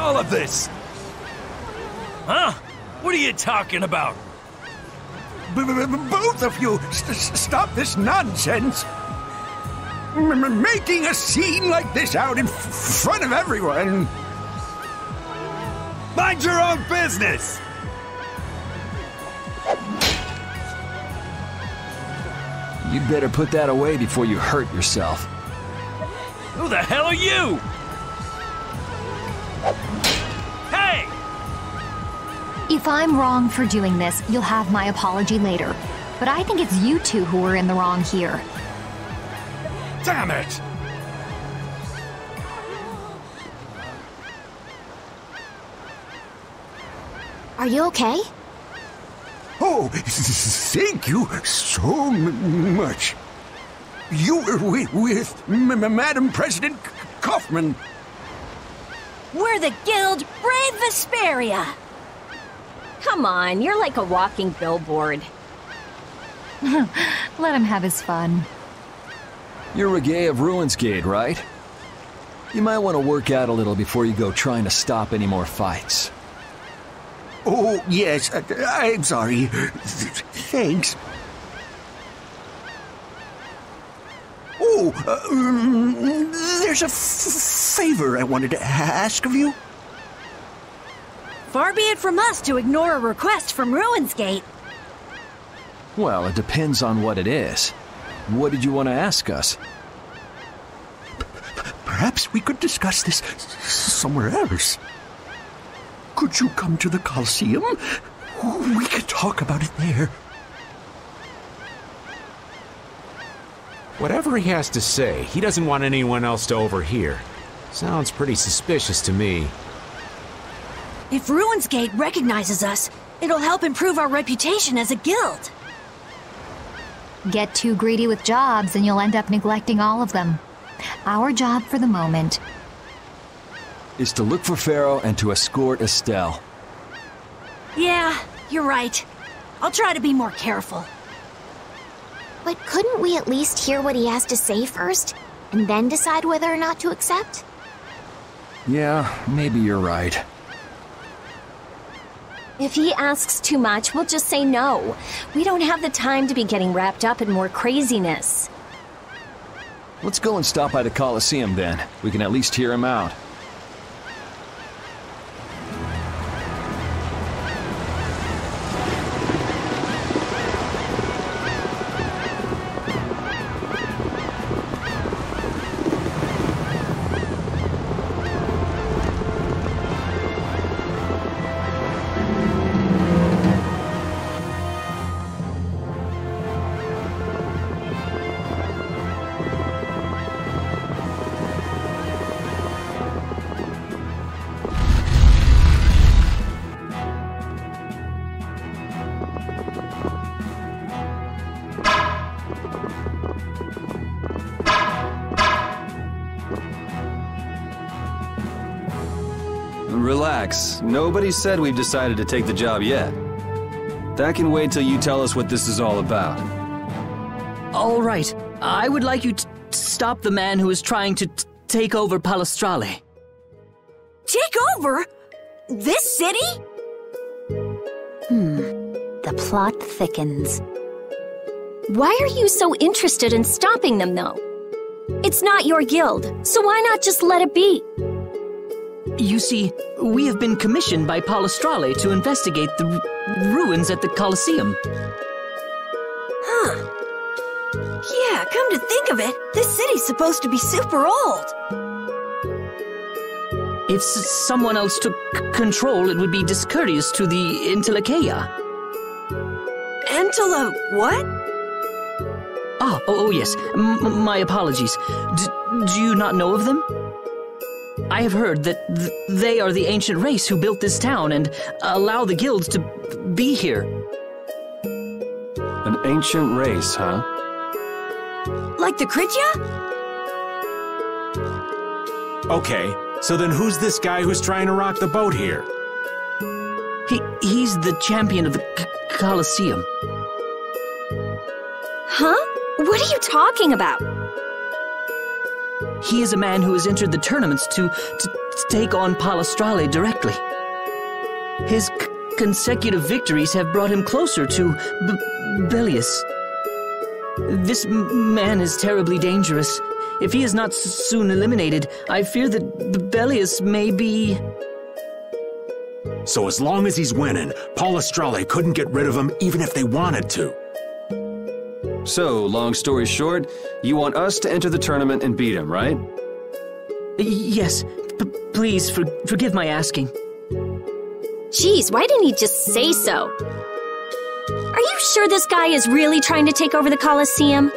all of this? Huh? What are you talking about? Both of you, stop this nonsense! Making a scene like this out in front of everyone! Mind your own business! You'd better put that away before you hurt yourself. Who the hell are you? Hey! If I'm wrong for doing this, you'll have my apology later. But I think it's you two who are in the wrong here. Damn it! Are you okay? Oh, thank you so much. You were with Madam President Kaufman. We're the Guild Brave Vesperia! Come on, you're like a walking billboard. Let him have his fun. You're Regaey of Ruinsgate, right? You might want to work out a little before you go trying to stop any more fights. Oh, yes, I'm sorry. Thanks. Oh, there's a favor I wanted to ask of you. Far be it from us to ignore a request from Ruinsgate. Well, it depends on what it is. What did you want to ask us? Perhaps we could discuss this somewhere else. Could you come to the Coliseum? We could talk about it there. Whatever he has to say, he doesn't want anyone else to overhear. Sounds pretty suspicious to me. If Ruinsgate recognizes us, it'll help improve our reputation as a guild. Get too greedy with jobs and you'll end up neglecting all of them. Our job for the moment is to look for Pharaoh and to escort Estelle. Yeah, you're right. I'll try to be more careful. But couldn't we at least hear what he has to say first, and then decide whether or not to accept? Yeah, maybe you're right. If he asks too much, we'll just say no. We don't have the time to be getting wrapped up in more craziness. Let's go and stop by the Coliseum then. We can at least hear him out. Relax. Nobody said we've decided to take the job yet. That can wait till you tell us what this is all about. All right. I would like you to stop the man who is trying to take over Palestrale. Take over? This city? The plot thickens. Why are you so interested in stopping them, though? It's not your guild, so why not just let it be? You see, we have been commissioned by Palestrale to investigate the ruins at the Coliseum. Huh. Yeah, come to think of it, this city's supposed to be super old. If someone else took control, it would be discourteous to the Intellikeia. What? Oh yes. My apologies. Do you not know of them? I have heard that they are the ancient race who built this town and allow the guilds to be here. An ancient race, huh? Like the Kritya? Okay, so then who's this guy who's trying to rock the boat here? He's the champion of the Coliseum. Huh? What are you talking about? He is a man who has entered the tournaments to take on Palestrale directly. His consecutive victories have brought him closer to Bellius. This man is terribly dangerous. If he is not soon eliminated, I fear that Bellius may be... So as long as he's winning, Palestrale couldn't get rid of him even if they wanted to. So, long story short, you want us to enter the tournament and beat him, right? Yes. Please, forgive my asking. Jeez, why didn't he just say so? Are you sure this guy is really trying to take over the Coliseum?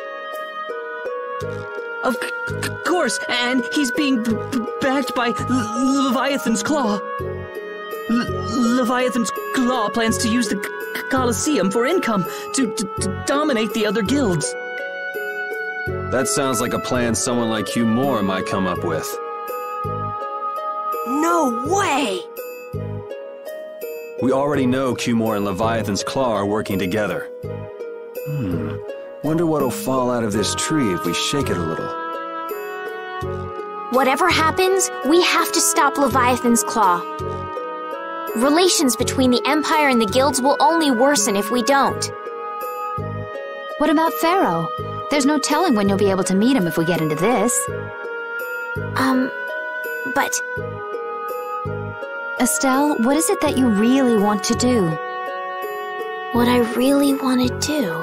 Of course, and he's being backed by Leviathan's Claw. Leviathan's Claw plans to use the Coliseum for income to dominate the other guilds. That sounds like a plan someone like Hugh Moore might come up with. No way! We already know Cumore and Leviathan's Claw are working together. Wonder what'll fall out of this tree if we shake it a little. Whatever happens, we have to stop Leviathan's Claw. Relations between the Empire and the guilds will only worsen if we don't. What about Pharaoh? There's no telling when you'll be able to meet him if we get into this. But... Estelle, what is it that you really want to do? what I really want to do...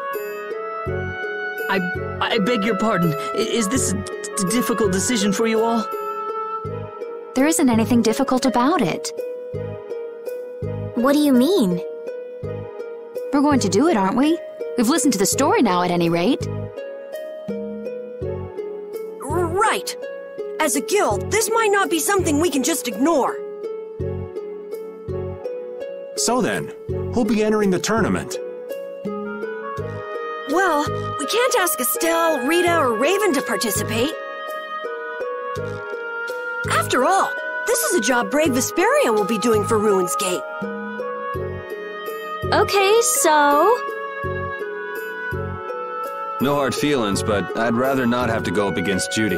I beg your pardon. Is this a difficult decision for you all? There isn't anything difficult about it. What do you mean? We're going to do it, aren't we? We've listened to the story now, at any rate. Right. As a guild, this might not be something we can just ignore. So then, who'll be entering the tournament? Well, we can't ask Estelle, Rita, or Raven to participate. After all, this is a job Brave Vesperia will be doing for Ruins Gate. Okay, so... No hard feelings, but I'd rather not have to go up against Judy.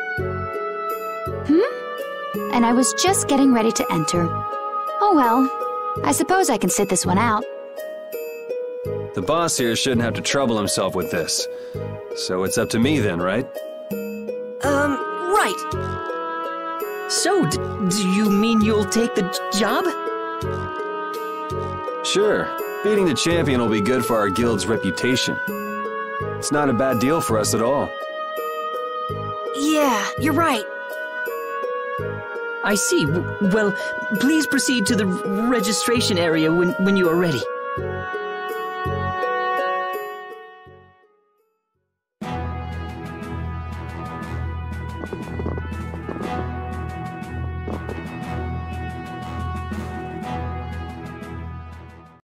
And I was just getting ready to enter. Oh well, I suppose I can sit this one out. The boss here shouldn't have to trouble himself with this. So it's up to me then, right? Right. So, do you mean you'll take the job? Sure. Beating the champion will be good for our guild's reputation. It's not a bad deal for us at all. Yeah, you're right. I see. Well, please proceed to the registration area when you are ready.